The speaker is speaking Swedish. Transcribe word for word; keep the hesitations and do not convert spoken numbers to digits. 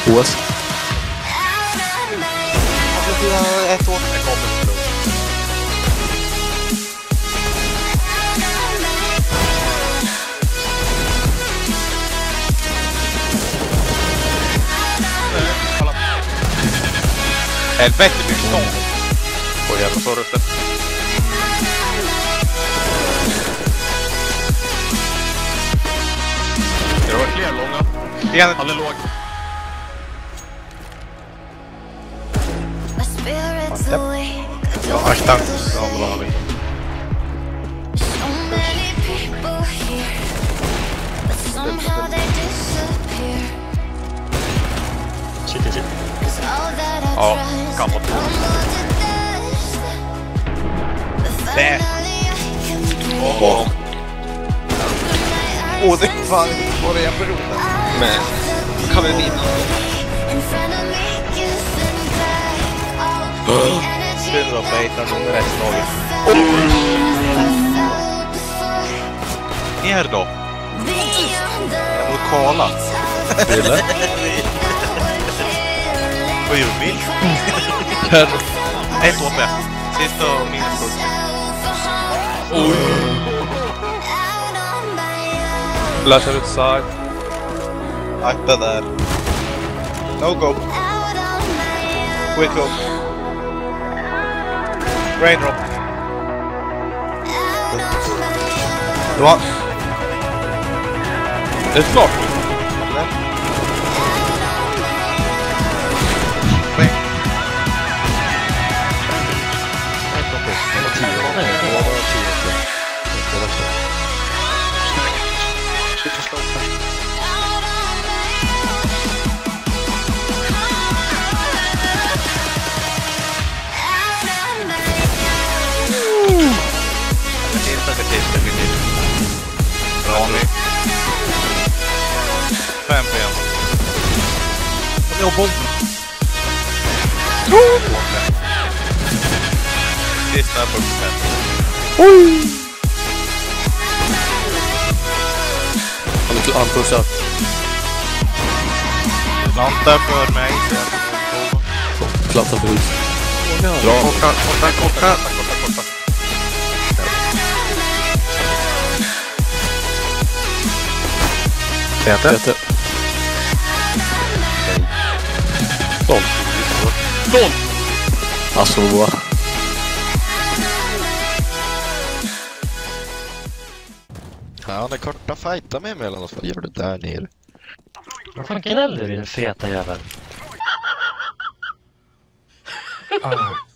O S. Ett år. Det kommer. Helvete, mycket stånd. På jävla förrösten. Det var fler långa. Igen. Han är låg. Ja, akta. Ja, vad har vi? Shit, shit. Ja, kan vara två. Där! Åh, oh. Åh, oh, det är fan vad det är för roligt. Men, kan vi vinna? Synd då, fejtar under rättslaget. Ner då! Den lokala. Ville? Vad gör vi? Ett år med. Sista och minus först. Oj! Flash outside. Akta där. No go. Quick go. Raindrop. Det var... Det är klart. Bra nu. Fem på en. Och det var bomb. Sista på fem. Oj! Han pushar. Lanta för mig. Plattar på hus. Bra. Korta, korta, korta. Korta, korta. Peter. Peter. Stånd. Stånd! Alltså, vad? Ja, det korta fighta med mig eller något. Vad gör du där nere? Vad fan gnäller du, din feta jävel? Ah.